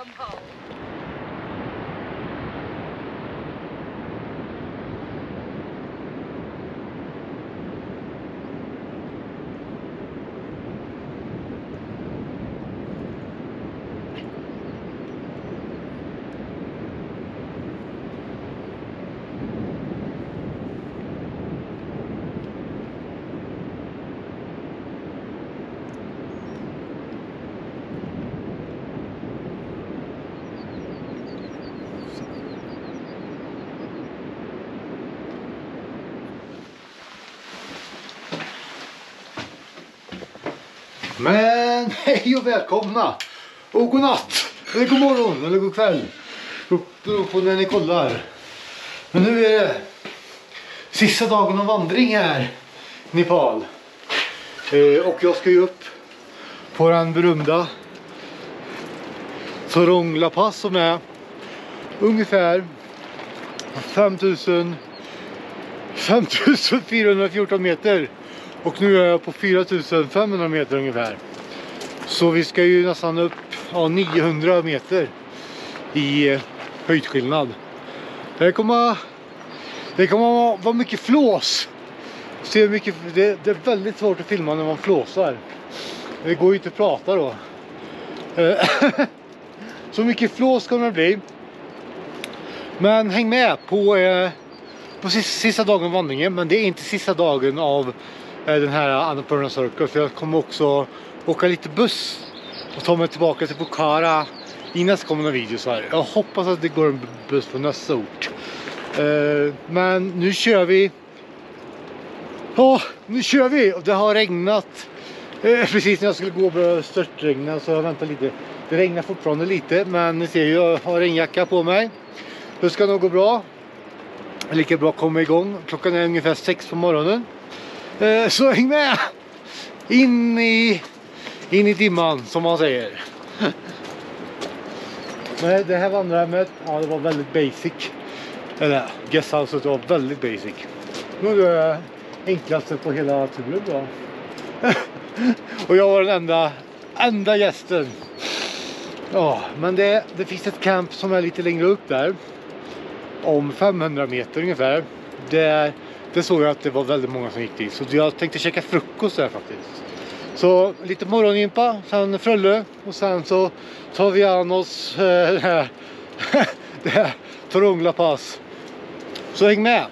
somehow. Men hej och välkomna och god natt eller god morgon eller god kväll beror på när ni kollar. Men nu är det sista dagen av vandring här i Nepal och jag ska ju upp på den berömda Thorongla Pass som är ungefär 5414 meter. Och nu är jag på 4500 meter ungefär. Så vi ska ju nästan upp 900 meter i höjdskillnad. Det kommer vara mycket flås. Det är väldigt svårt att filma när man flåsar. Det går ju inte att prata då. Så mycket flås kommer det bli. Men häng med på sista dagen av vandringen. Men det är inte sista dagen av den här Annapurna Circle, för jag kommer också åka lite buss och ta mig tillbaka till Pokhara i nästkommande videos här. Jag hoppas att det går en buss på nästa ort. Men nu kör vi. Nu kör vi och det har regnat precis när jag skulle gå och börja störtregna, så jag väntar lite. Det regnar fortfarande lite, men ni ser ju, jag har regnjacka på mig. Det ska nog gå bra. Lika bra att komma igång. Klockan är ungefär 6 på morgonen. Så häng med in i dimman, som man säger. Men det här vandrarhemmet, ja, det var väldigt basic. Eller guesthouset var väldigt basic. Nu är det enklaste på hela turen då. Och jag var den enda gästen. Ja, men det finns ett camp som är lite längre upp där. Om 500 meter ungefär. Det såg jag att det var väldigt många som gick dit. Så jag tänkte käka frukost där faktiskt. Så lite morgonimpa, sen frölle. Och sen så tar vi an oss det här Thorongla Pass. Så häng med!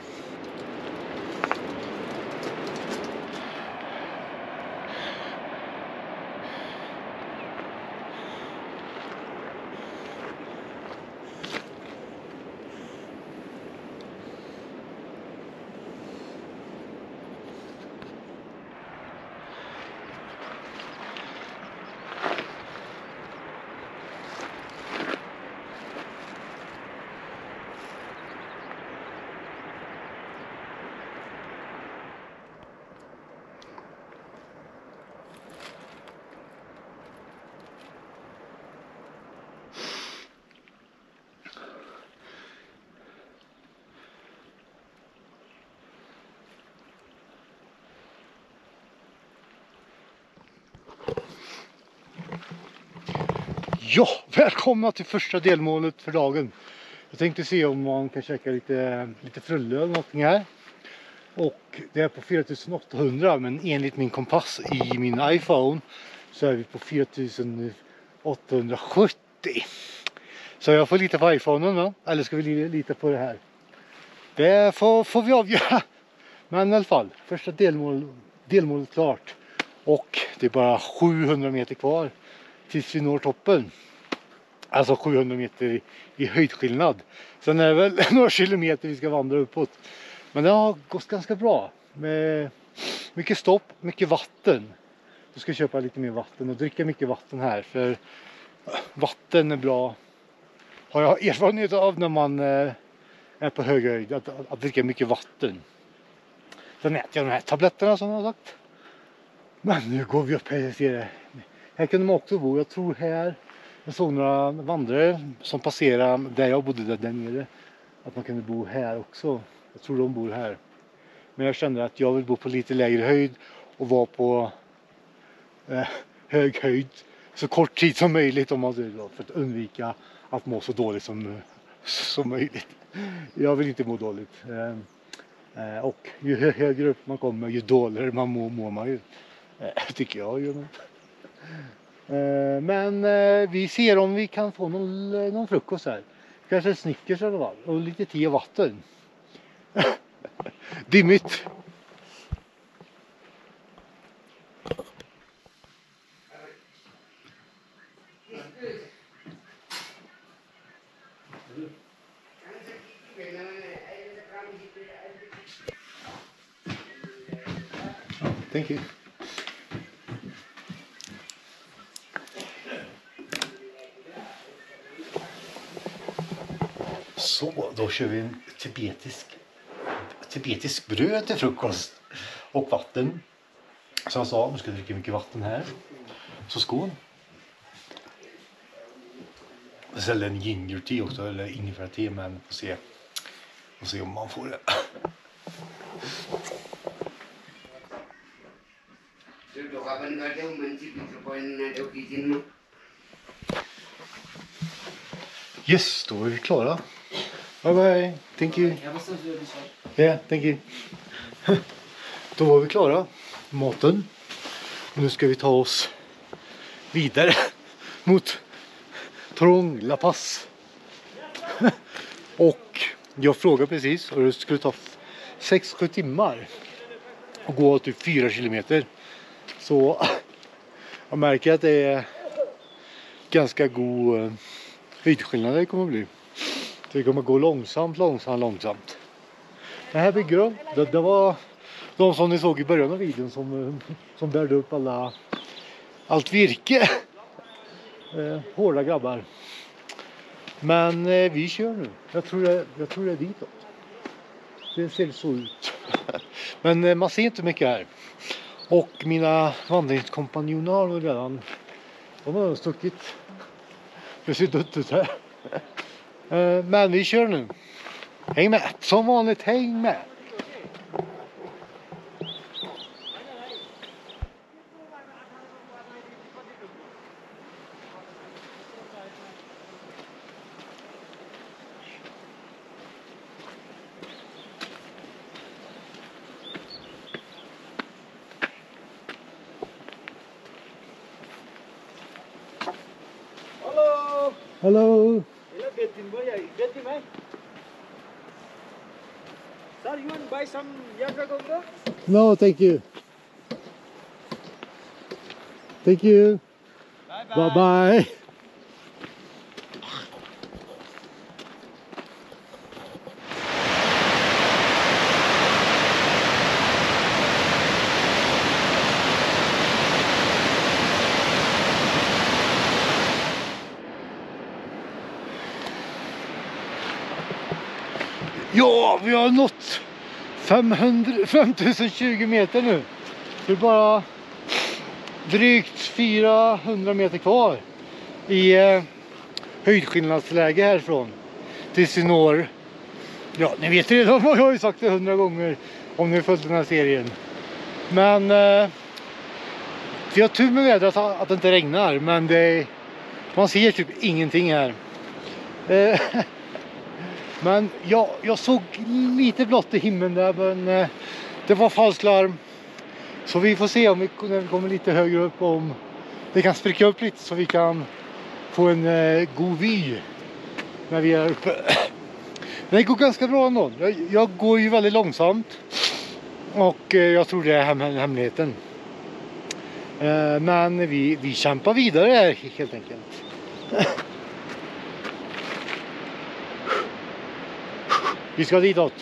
Ja, välkomna till första delmålet för dagen. Jag tänkte se om man kan käka lite frulle eller någonting här. Och det är på 4800, men enligt min kompass i min iPhone så är vi på 4870. Så jag får lita på iPhonen då, eller ska vi lita på det här? Det får vi avgöra. Men i alla fall, första delmålet klart. Och det är bara 700 meter kvar tills vi når toppen. Alltså 700 meter i höjdskillnad. Sen är det väl några kilometer vi ska vandra uppåt. Men det har gått ganska bra. Med mycket stopp, mycket vatten. Du ska köpa lite mer vatten och dricka mycket vatten här. För vatten är bra. Har jag erfarenhet av när man är på hög höjd. Att dricka mycket vatten. Sen äter jag de här tabletterna som jag har sagt. Men nu går vi upp här. Här kunde man också bo. Jag tror här. Jag såg några vandrare som passerade där jag bodde där nere. Att man kunde bo här också. Jag tror de bor här. Men jag kände att jag vill bo på lite lägre höjd. Och vara på hög höjd. så kort tid som möjligt om man säger så, för att undvika att må så dåligt som möjligt. Jag vill inte må dåligt. Och ju högre upp man kommer, ju dåligare man mår man ju. Tycker jag ju. Men vi ser om vi kan få någon frukost här. Kanske Snickers eller vad. Och lite te och vatten. Dimmigt. Thank you. Så, då kör vi en tibetisk bröd till frukost och vatten. Som jag sa, nu ska jag dricka mycket vatten här. Så skål. Jag ställer en ginger-te också, eller ingefära-te, men får se om man får det. Yes, då är vi klara. Bye bye, thank you. Yeah, thank you. Då var vi klara. Maten. Och nu ska vi ta oss vidare mot Trong La Paz. Och jag frågade precis, och det skulle ta 6-7 timmar och gå typ 4 kilometer. Så jag märker att det är ganska god höjdskillnad det kommer att bli. Så det kommer gå långsamt. Det här bygger de. Det var de som ni såg i början av videon som bärde upp allt virke. Hårda grabbar. Men vi kör nu. Jag tror det är ditåt. Det ser så ut. Men man ser inte mycket här. Och mina vandringskompanjoner har redan, de har stuckit. Det ser dött ut här. Men vi kör nu. Häng med. Som vanligt, häng med. Hello. Sir, you want to buy some Yajagonga? No, thank you. Thank you. Bye bye. Bye. Ja, vi har nått 5020 meter nu. Det är bara drygt 400 meter kvar i höjdskillnadsläge härifrån tills vi når, ja, ni vet redan vad jag har ju sagt det 100 gånger om ni har följt den här serien. Men vi har tur med vädret att det inte regnar, men man ser typ ingenting här. Men jag såg lite blått i himlen där, men det var falsklarm. Så vi får se om när vi kommer lite högre upp, om det kan spricka upp lite så vi kan få en god vy när vi är uppe. Men det går ganska bra ändå. Jag går ju väldigt långsamt och jag tror det är hemligheten. Men vi kämpar vidare här helt enkelt. Vi ska ditåt.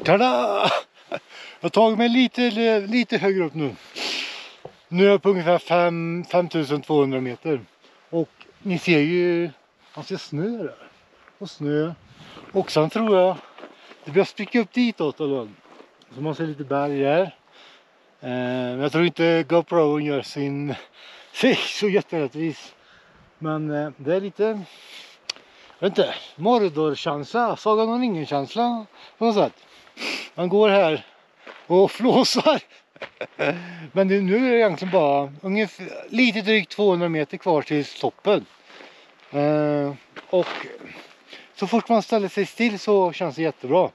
Tada! Jag har tagit mig lite högre upp nu. Nu är jag på ungefär 5200 meter. Och ni ser ju, man ser snö där. Och snö. Och sen tror jag det börjar spricka upp ditåt. Så man ser lite berg där. Men jag tror inte GoPro gör sin så jätterättvis. Men det är lite, jag vet inte, Mordor-känsla, Sagan om ringen-känsla på något sätt. Man går här och flåsar. Men nu är det egentligen bara ungefär lite drygt 200 meter kvar till toppen. Och så fort man ställer sig still så känns det jättebra.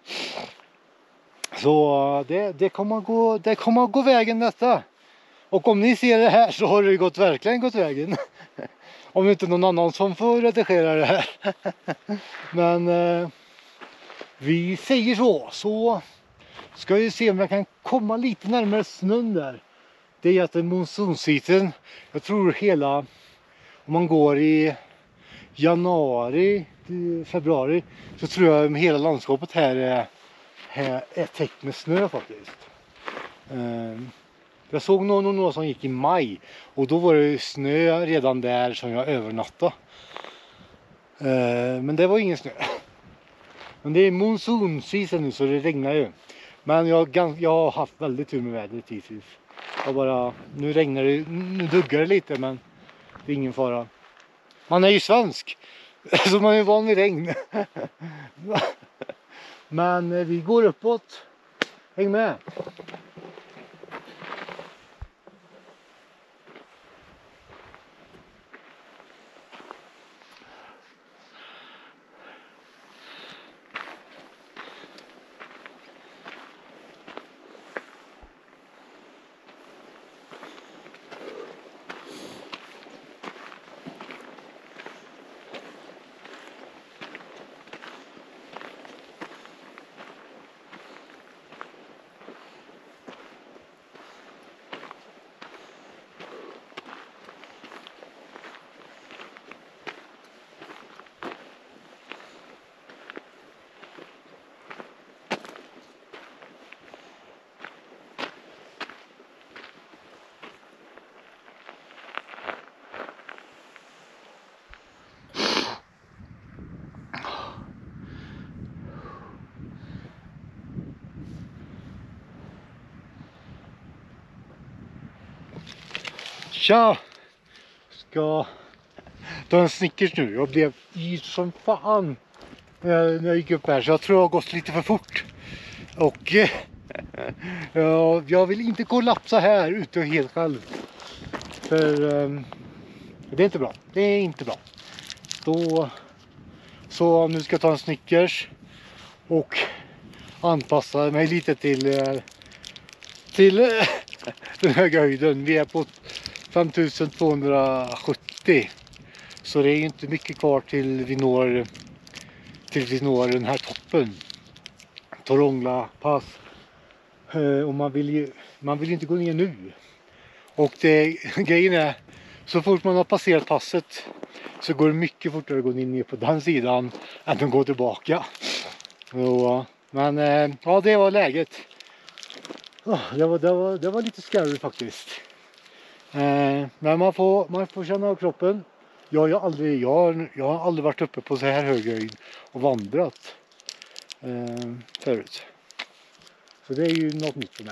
Så det kommer att gå vägen detta. Och om ni ser det här så har det verkligen gått vägen. Om det inte är någon annan som får redigera det här. Men vi säger så ska vi se om jag kan komma lite närmare snön där. Det är att det är monsunsiten. Jag tror om man går i januari, februari, så tror jag hela landskapet här är täckt med snö faktiskt. Jag såg någon som gick i maj och då var det snö redan där som jag övernattade. Men det var ingen snö. Men det är monsunseason nu så det regnar ju. Men jag har haft väldigt tur med vädret hittills. Nu regnar det, nu duggar det lite men det är ingen fara. Man är ju svensk så man är van vid regn. Men vi går uppåt. Häng med. Tja! Ska ta en Snickers nu. Jag blev yr som fan när jag gick upp här så jag tror jag har gått lite för fort. Och jag vill inte kollapsa här ute helt själv. För det är inte bra. Det är inte bra. Så nu ska jag ta en Snickers och anpassa mig lite till den höga höjden. Vi är på 5270. Så det är inte mycket kvar till vi når den här toppen. Torongla pass. Och man vill inte gå ner nu. Och grejen är, så fort man har passerat passet så går det mycket fortare att gå ner på den sidan än att gå tillbaka. Men ja, det var läget. Det var lite scary faktiskt. Men man får känna av kroppen. Jag har aldrig varit uppe på så här hög höjd och vandrat förut. Så det är ju något nytt för mig.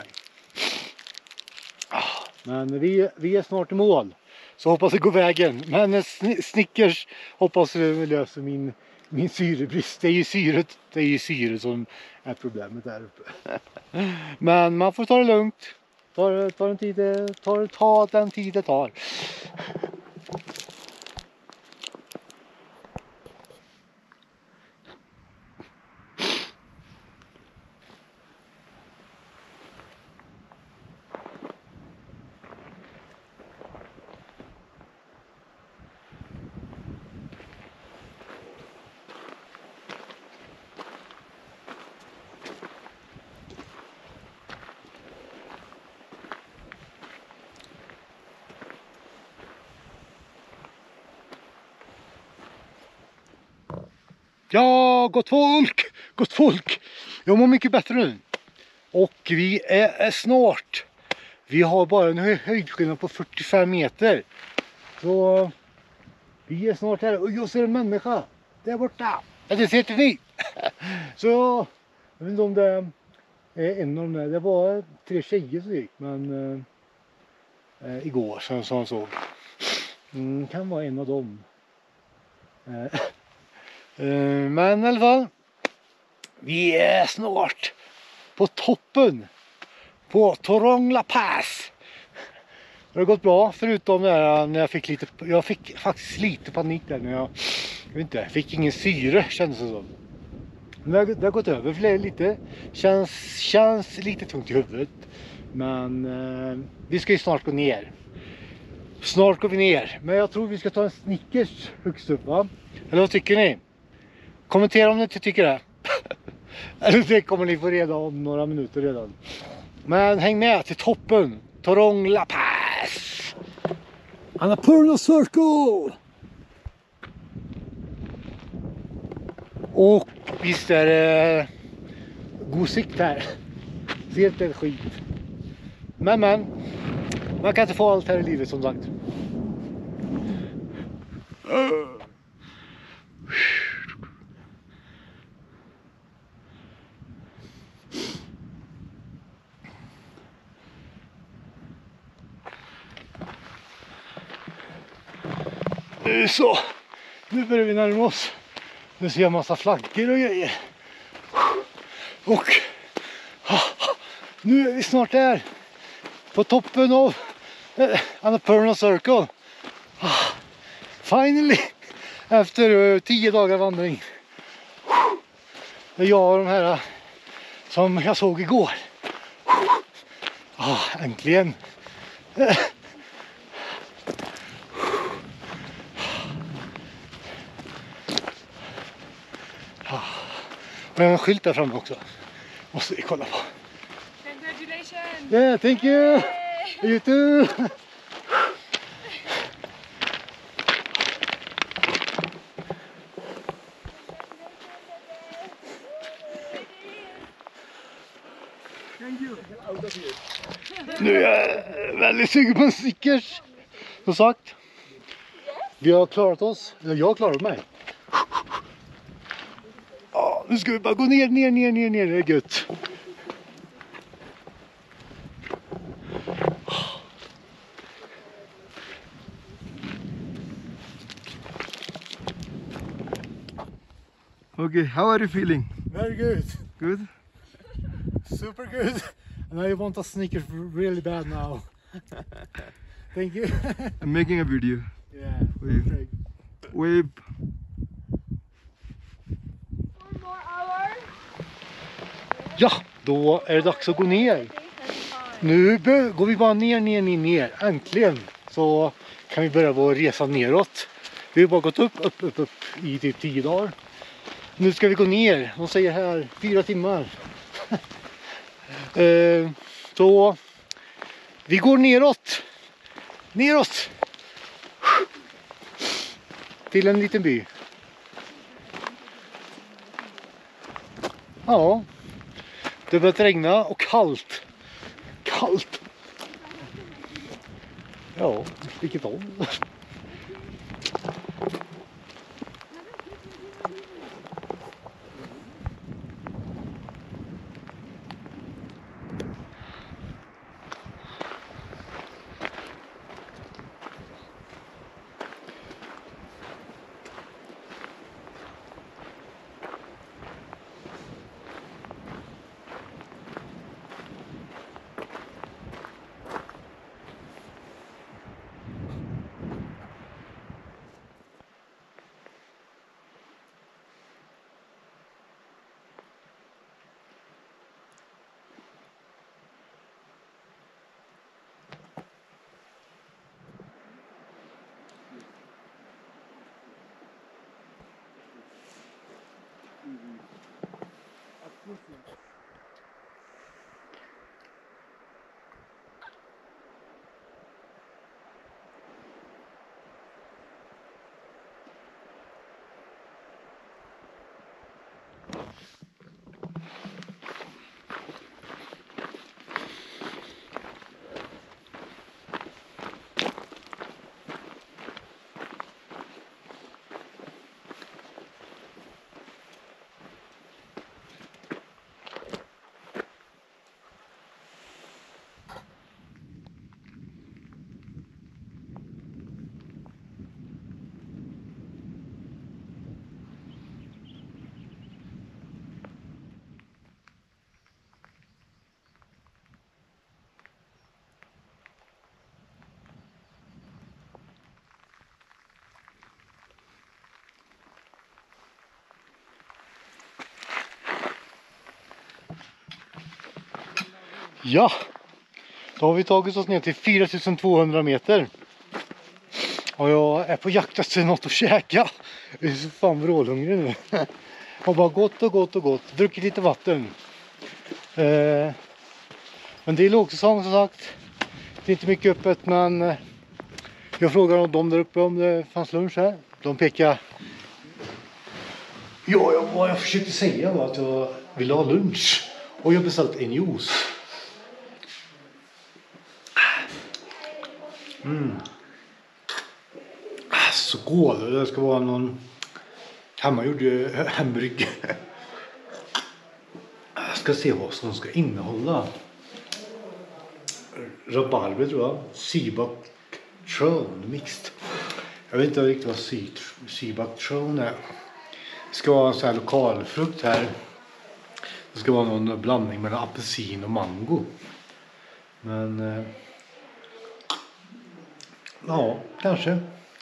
Men vi är snart i mål. Så hoppas det går vägen. Men Snickers hoppas vi löser min syrebrist. Det är ju syret som är problemet där uppe. Men man får ta det lugnt. Ta den tid det tar. Ja, gott folk! Jag mår mycket bättre nu. Och vi är snart. Vi har bara en höjdskillnad på 45 meter. Så vi är snart här. Och jag ser en människa där borta. Ja, det ser inte ni. Så jag vet inte om det är en av de där. Det var 3 tjejer som gick. Men igår som han såg. Kan vara en av dem. Men i alla fall. Vi är snart på toppen på Torong La Paz. Det har gått bra förutom när jag fick faktiskt lite panik där när jag vet inte, fick ingen syre kändes det som. Men det har gått över lite. Känns lite tungt i huvudet. Men vi ska ju snart gå ner. Snart går vi ner. Men jag tror vi ska ta en Snickers högst upp, va? Eller vad tycker ni? Kommentera om ni inte tycker det. Eller det kommer ni få reda om några minuter redan. Men häng med till toppen. Torong La Paz. Annapurna Circle. Och visst är det god sikt här. Ser inte en skit. Men man kan inte få allt här i livet som sagt. Så, nu börjar vi närma oss. Nu ser jag massa flaggor och grejer. Och nu är vi snart där. På toppen av Annapurna Circle. Finally! Efter 10 dagar vandring. Det är jag och de här som jag såg igår. Äntligen! Och jag har en skylt där framme också. Måste vi kolla på. Congratulations! Yeah, thank you! You too! Thank you. Out of here. Nu är jag väldigt sugen på en Snickers. Som sagt. Vi har klarat oss. Eller jag har klarat mig. Nu ska vi bara gå ner. Det är gött. Okay, how are you feeling? Very good. Good? Super good. And I want a Snickers really bad now. Thank you. I'm making a video. Yeah. Wave. Perfect. Wave. 4 more hours. Ja, då är det dags att gå ner. Nu går vi bara ner. Äntligen så kan vi börja vår resa neråt. Vi har bara gått upp i typ 10 dagar. Nu ska vi gå ner. De säger här 4 timmar. Så vi går neråt. Till en liten by. Ja. Det börjat regna och kallt. Ja, vilket om. Ja, då har vi tagit oss ner till 4200 meter. Och jag är på jakt efter något att käka. Jag är så fan vrålhungrig nu. Och bara gått. Druckit lite vatten. Men det är lågsäsong som sagt. Det är inte mycket öppet, men jag frågar om de där uppe om det fanns lunch här. De pekar. Ja, vad jag försökte säga var att jag ville ha lunch. Och jag beställt en juice. Så god. Det ska vara någon hemmagjord hamburgare. Jag ska se vad som ska innehålla. Rabarber tror jag. Sybak-tron mixed. Jag vet inte riktigt vad sybak-tron är. Det ska vara en sån här lokalfrukt här. Det ska vara någon blandning mellan apelsin och mango. Men ja, kanske.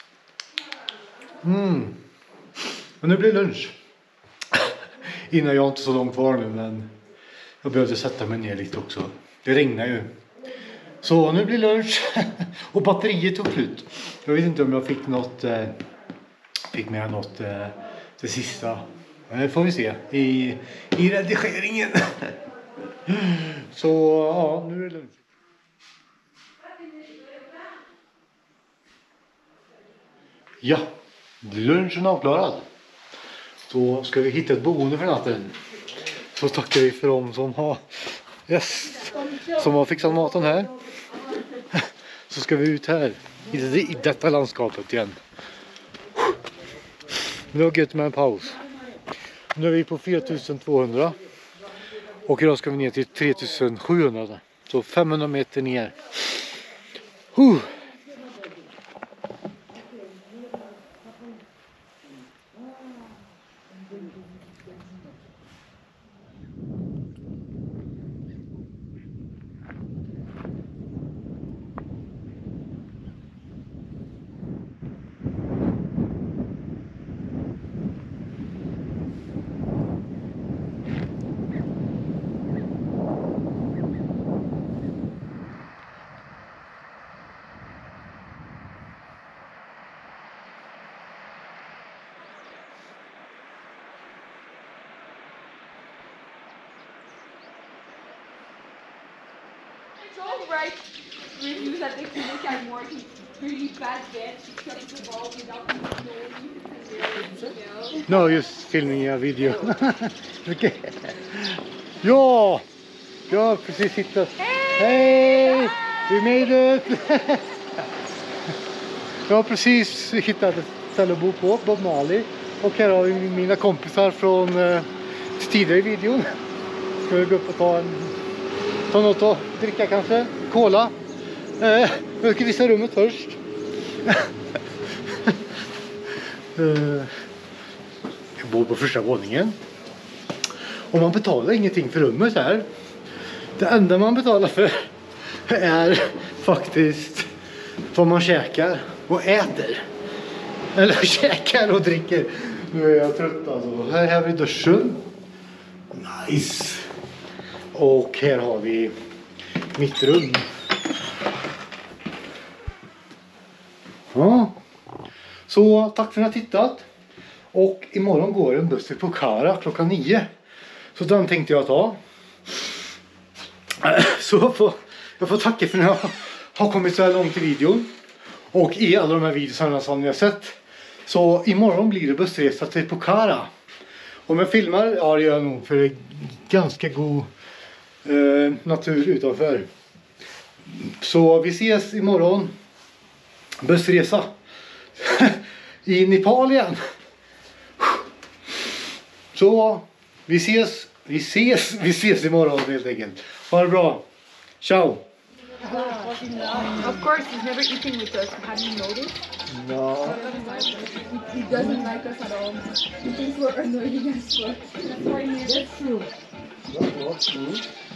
Men nu blir lunch. Innan jag inte så långt kvar nu, men jag behövde sätta mig ner lite också. Det regnar ju. Så nu blir lunch. Och batteriet tog slut. Jag vet inte om jag fick med något det sista. Det får vi se i redigeringen. Så ja, nu är det lunch. Ja, lunchen är avklarad. Då ska vi hitta ett boende för natten. Så tackar vi för dem som har fixat maten här. Så ska vi ut här i detta landskapet igen. Nu har gött med en paus. Nu är vi på 4200. Och idag ska vi ner till 3700. Så 500 meter ner. It's all right. Reviews that they can look at working really bad bed because the ball without knowing. No, just filming a video. Okay. Ja! Jag har precis hittat. Hej! Vi made it! Jag har precis hittat ett ställe att bo på, Bob Marley. Och här har vi mina kompisar från tidigare i videon. Ska vi gå upp och ta något att dricka kanske? Cola. Jag ska visa rummet först. Jag bor på första våningen. Och man betalar ingenting för rummet här. Det enda man betalar för är faktiskt vad man käkar och äter. Eller käkar och dricker. Nu är jag trött alltså. Här har vi duschen. Nice. Och här har vi mitt rum. Ja. Så tack för att ni har tittat. Och imorgon går en buss till Pokhara klockan 9. Så den tänkte jag ta. Så jag får tacka för att ni har kommit så här långt i videon. Och i alla de här videorna som ni har sett. Så imorgon blir det bussresa till Pokhara. Om jag filmar, ja det gör jag nog för det är ganska god natur utanför. Så vi ses imorgon. Bussresa. I Nepal igen. Så vi ses imorgon helt enkelt. Ha det bra. Ciao. Of course, he's never eating with us. Have you noticed? No. He doesn't like us at all. He thinks we're annoying as fuck. That's true. That's not true.